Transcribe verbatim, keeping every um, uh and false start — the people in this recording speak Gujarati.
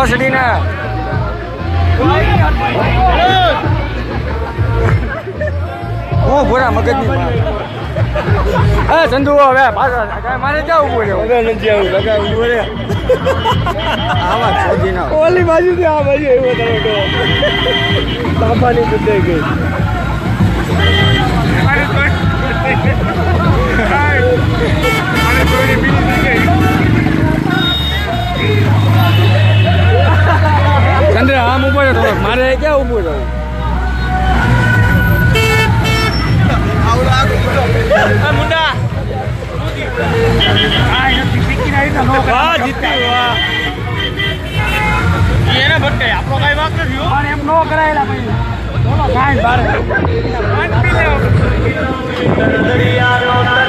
સડીને હું ભૂરા મગજની હા ચંદુ હવે પાછા મારે ક્યાં ઉભું રહ્યો નથી આવું લગા ઉભું રે આવા છોડી ના ઓલી બાજુ થી આ બાજુ એવો તો બાપાની બુદ્ધિ ગઈ ચંદ્ર આમ ઉભો છે થોડોક મારે ક્યાં ઉભું રહું મુંડા એને ભટકે આપણો કઈ વાક નથી એમ નો કરાયેલા ભાઈ બોલો કાંઈ બારે